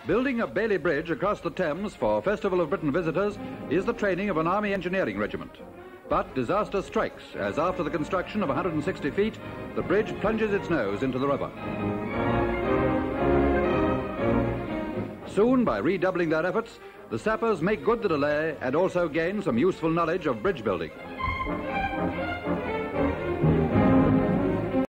Building a Bailey Bridge across the Thames for Festival of Britain visitors is the training of an Army engineering regiment. But disaster strikes as after the construction of 160 feet, the bridge plunges its nose into the river. Soon, by redoubling their efforts, the sappers make good the delay and also gain some useful knowledge of bridge building.